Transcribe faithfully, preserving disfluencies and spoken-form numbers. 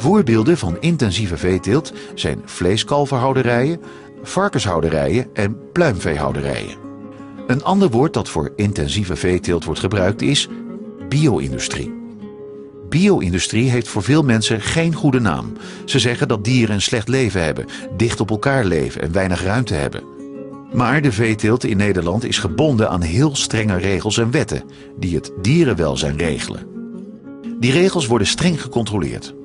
Voorbeelden van intensieve veeteelt zijn vleeskalverhouderijen, varkenshouderijen en pluimveehouderijen. Een ander woord dat voor intensieve veeteelt wordt gebruikt is bio-industrie. Bio-industrie heeft voor veel mensen geen goede naam. Ze zeggen dat dieren een slecht leven hebben, dicht op elkaar leven en weinig ruimte hebben. Maar de veeteelt in Nederland is gebonden aan heel strenge regels en wetten die het dierenwelzijn regelen. Die regels worden streng gecontroleerd.